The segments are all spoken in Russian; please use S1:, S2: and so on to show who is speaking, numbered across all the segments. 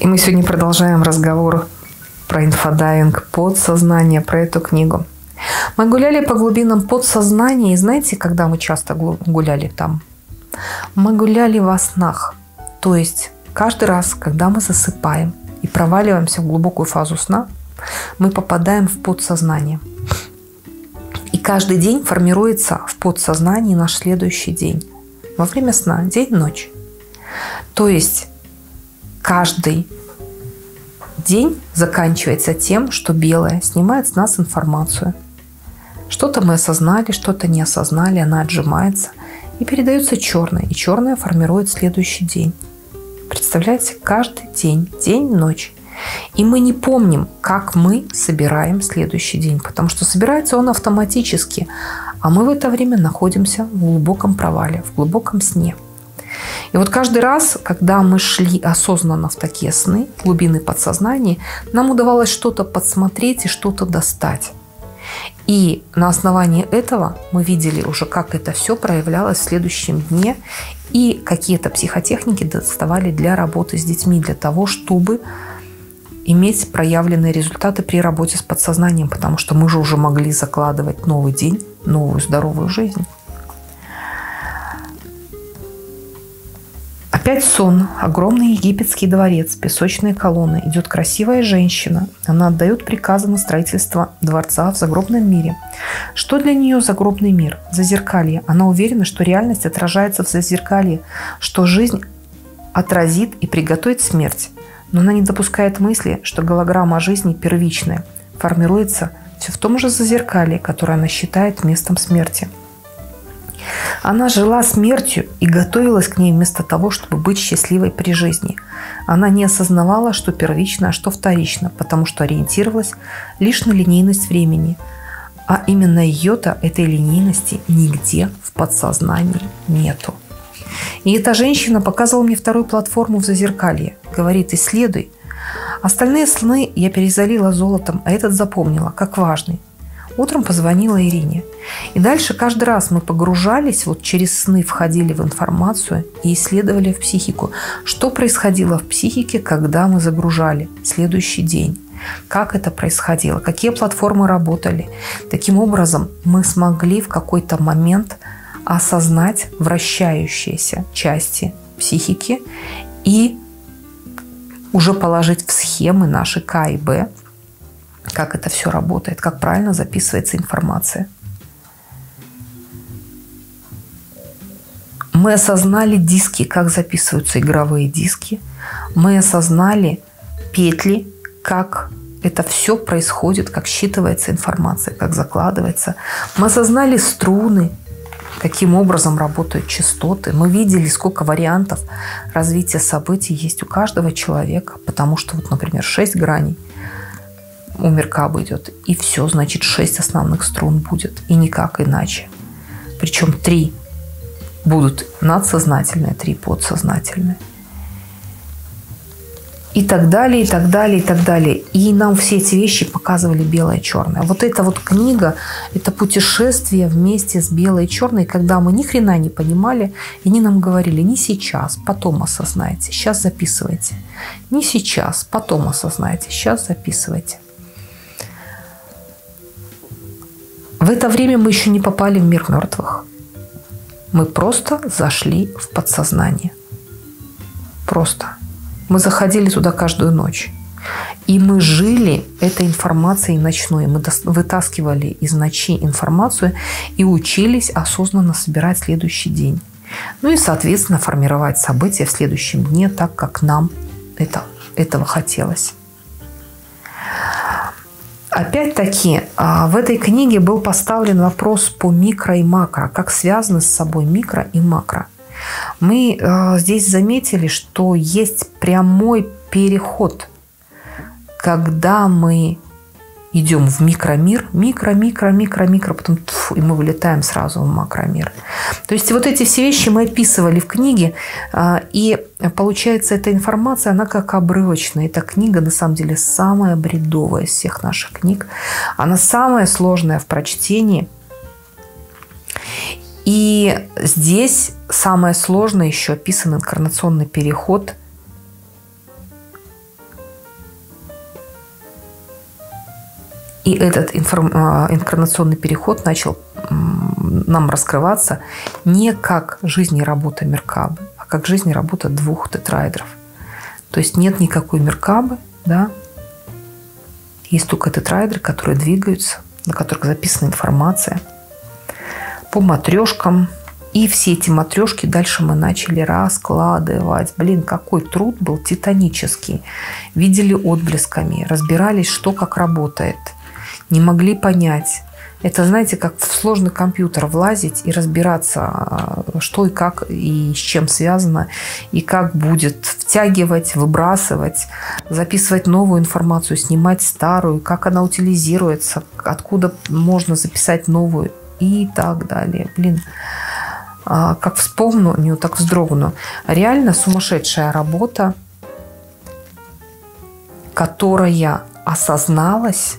S1: И мы сегодня продолжаем разговор про инфодайвинг подсознания, про эту книгу. Мы гуляли по глубинам подсознания, и знаете, когда мы часто гуляли там? Мы гуляли во снах. То есть каждый раз, когда мы засыпаем и проваливаемся в глубокую фазу сна, мы попадаем в подсознание. И каждый день формируется в подсознании наш следующий день. Во время сна, день-ночь. То есть каждый день заканчивается тем, что белое снимает с нас информацию. Что-то мы осознали, что-то не осознали, она отжимается и передается черное. И черное формирует следующий день. Представляете, каждый день, день-ночь. И мы не помним, как мы собираем следующий день, потому что собирается он автоматически, а мы в это время находимся в глубоком провале, в глубоком сне. И вот каждый раз, когда мы шли осознанно в такие сны, глубины подсознания, нам удавалось что-то подсмотреть и что-то достать. И на основании этого мы видели уже, как это все проявлялось в следующем дне, и какие-то психотехники доставали для работы с детьми, для того, чтобы иметь проявленные результаты при работе с подсознанием, потому что мы же уже могли закладывать новый день, новую здоровую жизнь. Опять сон. Огромный египетский дворец, песочные колонны. Идет красивая женщина. Она отдает приказы на строительство дворца в загробном мире. Что для нее загробный мир? Зазеркалье. Она уверена, что реальность отражается в зазеркалье, что жизнь отразит и приготовит смерть. Но она не допускает мысли, что голограмма жизни первичная, формируется все в том же зазеркалье, которое она считает местом смерти. Она жила смертью и готовилась к ней вместо того, чтобы быть счастливой при жизни. Она не осознавала, что первично, а что вторично, потому что ориентировалась лишь на линейность времени. А именно ее-то, этой линейности, нигде в подсознании нету. И эта женщина показывала мне вторую платформу в зазеркалье. Говорит: исследуй. Остальные сны я перезалила золотом, а этот запомнила, как важный. Утром позвонила Ирине. И дальше каждый раз мы погружались, вот через сны входили в информацию и исследовали в психику, что происходило в психике, когда мы загружали следующий день. Как это происходило, какие платформы работали. Таким образом, мы смогли в какой-то момент осознать вращающиеся части психики и уже положить в схемы наши К и Б, как это все работает, как правильно записывается информация. Мы осознали диски, как записываются игровые диски. Мы осознали петли, как это все происходит, как считывается информация, как закладывается. Мы осознали струны, каким образом работают частоты. Мы видели, сколько вариантов развития событий есть у каждого человека, потому что, вот, например, 6 граней у Меркаба идет, и все, значит, 6 основных струн будет, и никак иначе. Причем 3 будут надсознательные, 3 подсознательные. И так далее, и так далее, и так далее. И нам все эти вещи показывали белое и черное. Вот эта вот книга, это путешествие вместе с белой и черной, когда мы ни хрена не понимали, и они нам говорили: не сейчас, потом осознайте, сейчас записывайте. Не сейчас, потом осознайте, сейчас записывайте. В это время мы еще не попали в мир мертвых. Мы просто зашли в подсознание. Просто. Мы заходили туда каждую ночь. И мы жили этой информацией ночной. Мы вытаскивали из ночи информацию и учились осознанно собирать следующий день. Ну и, соответственно, формировать события в следующем дне так, как нам этого хотелось. Опять-таки, в этой книге был поставлен вопрос по микро и макро, как связаны с собой микро и макро. Мы здесь заметили, что есть прямой переход, когда мы идем в микромир, микро, потом и мы вылетаем сразу в макромир. То есть вот эти все вещи мы описывали в книге, и получается, эта информация, она как обрывочная. Эта книга, на самом деле, самая бредовая из всех наших книг. Она самая сложная в прочтении. И здесь самое сложное еще описан инкарнационный переход И этот инкарнационный переход начал нам раскрываться не как жизнь и работа Меркабы, а как жизнь и работа двух тетраэдров. То есть нет никакой Меркабы, да? Есть только тетраэдры, которые двигаются, на которых записана информация по матрешкам. И все эти матрешки дальше мы начали раскладывать. Блин, какой труд был титанический. Видели отблесками, разбирались, что как работает. Не могли понять. Это, знаете, как в сложный компьютер влазить и разбираться, что и как, и с чем связано, и как будет втягивать, выбрасывать, записывать новую информацию, снимать старую, как она утилизируется, откуда можно записать новую и так далее. Блин, как вспомню, так вздрогну. Реально сумасшедшая работа, которая осозналась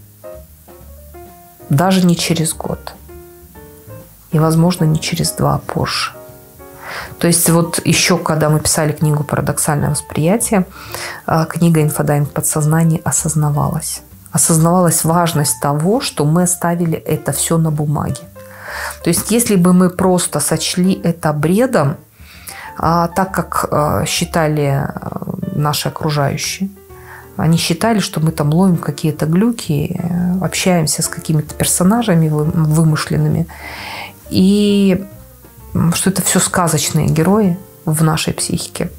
S1: даже не через год. И, возможно, не через 2 позже. То есть вот еще, когда мы писали книгу «Парадоксальное восприятие», книга «Инфодайинг подсознания» осознавалась. Осознавалась важность того, что мы оставили это все на бумаге. То есть если бы мы просто сочли это бредом, так как считали наши окружающие, они считали, что мы там ловим какие-то глюки, общаемся с какими-то персонажами вымышленными, и что это все сказочные герои в нашей психике.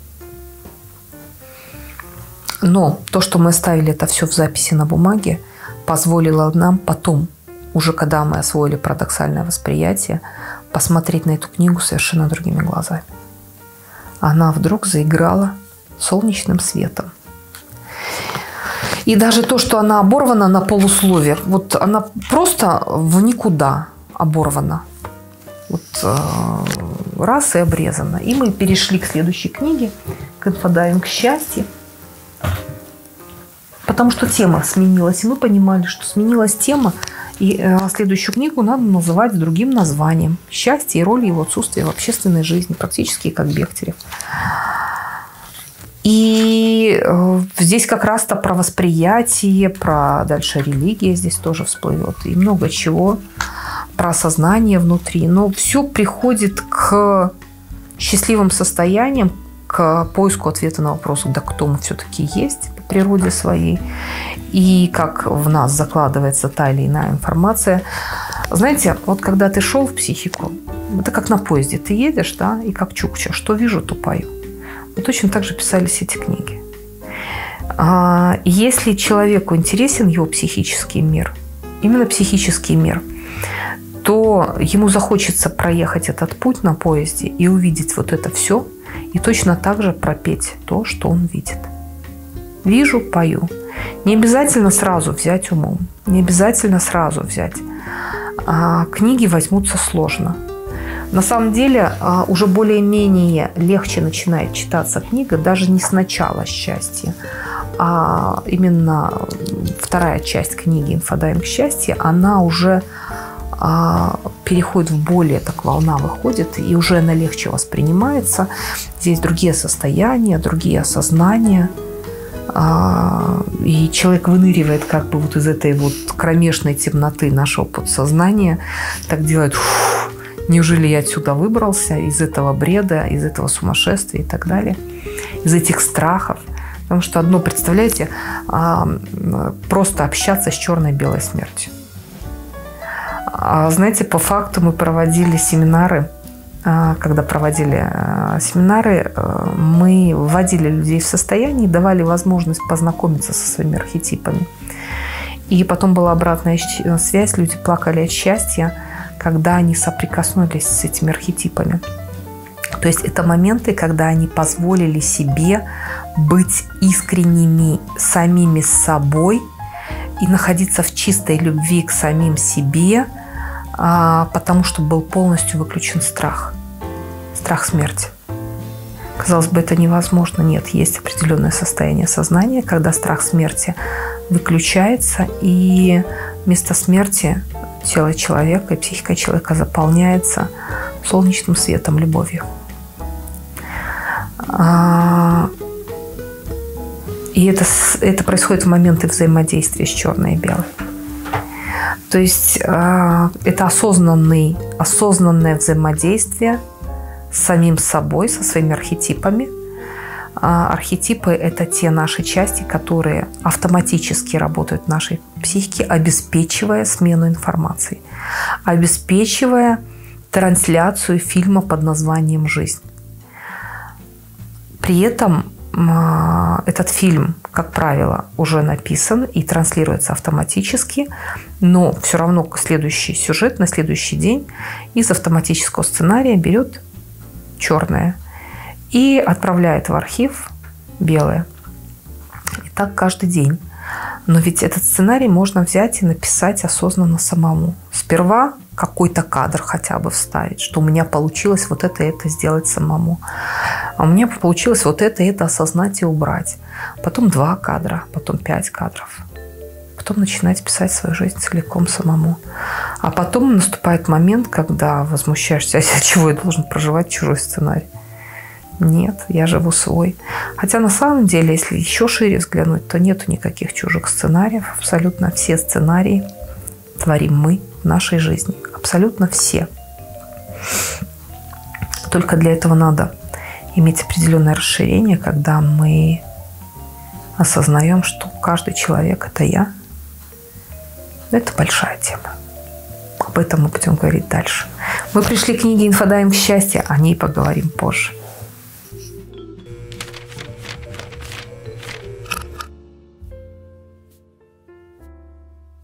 S1: Но то, что мы оставили это все в записи на бумаге, позволило нам потом, уже когда мы освоили парадоксальное восприятие, посмотреть на эту книгу совершенно другими глазами. Она вдруг заиграла солнечным светом. И даже то, что она оборвана на полусловие, вот она просто в никуда оборвана. Вот раз и обрезана. И мы перешли к следующей книге, к «Инфодайинг счастья». Потому что тема сменилась, и мы понимали, что сменилась тема, и следующую книгу надо называть другим названием. «Счастье и роль его отсутствия в общественной жизни», практически как Бехтерев. И здесь как раз-то про восприятие, про дальше религия здесь тоже всплывет, и много чего, про сознание внутри. Но все приходит к счастливым состояниям, к поиску ответа на вопрос, да кто мы все-таки есть по природе своей, и как в нас закладывается та или иная информация. Знаете, вот когда ты шел в психику, это как на поезде, ты едешь, да, и как Чукча, что вижу, то пою. Вот точно так же писались эти книги. Если человеку интересен его психический мир, именно психический мир, то ему захочется проехать этот путь на поезде и увидеть вот это все, и точно так же пропеть то, что он видит. Вижу, пою. Не обязательно сразу взять умом, не обязательно сразу взять. Книги возьмутся сложно. На самом деле уже более-менее легче начинает читаться книга даже не с начала «Счастья», а именно вторая часть книги «Инфодайинг счастья», она уже переходит в более, так волна выходит, и уже она легче воспринимается. Здесь другие состояния, другие осознания. И человек выныривает как бы вот из этой вот кромешной темноты нашего подсознания, так делает: неужели я отсюда выбрался, из этого бреда, из этого сумасшествия и так далее, из этих страхов. Потому что одно, представляете, просто общаться с черной-белой смертью. Знаете, по факту мы проводили семинары. Когда проводили семинары, мы вводили людей в состояние и давали возможность познакомиться со своими архетипами. И потом была обратная связь, люди плакали от счастья, когда они соприкоснулись с этими архетипами. То есть это моменты, когда они позволили себе быть искренними самими собой и находиться в чистой любви к самим себе, потому что был полностью выключен страх. Страх смерти. Казалось бы, это невозможно. Нет, есть определенное состояние сознания, когда страх смерти выключается, и вместо смерти тело человека и психика человека заполняется солнечным светом, любовью. И это происходит в моменты взаимодействия с черной и белой. То есть это осознанное взаимодействие с самим собой, со своими архетипами. Архетипы – это те наши части, которые автоматически работают в нашей психике, обеспечивая смену информации, обеспечивая трансляцию фильма под названием «Жизнь». При этом этот фильм, как правило, уже написан и транслируется автоматически, но все равно следующий сюжет на следующий день из автоматического сценария берет черное и отправляет в архив белое. И так каждый день. Но ведь этот сценарий можно взять и написать осознанно самому. Сперва какой-то кадр хотя бы вставить, что у меня получилось вот это и это сделать самому. А у меня получилось вот это и это осознать и убрать. Потом 2 кадра, потом 5 кадров. Потом начинать писать свою жизнь целиком самому. А потом наступает момент, когда возмущаешься, а чего я должен проживать чужой сценарий? Нет, я живу свой. Хотя на самом деле, если еще шире взглянуть, то нету никаких чужих сценариев. Абсолютно все сценарии творим мы в нашей жизни. Абсолютно все. Только для этого надо иметь определенное расширение, когда мы осознаем, что каждый человек – это я. Это большая тема. Об этом мы будем говорить дальше. Мы пришли к книге «Инфодайинг счастья», о ней поговорим позже.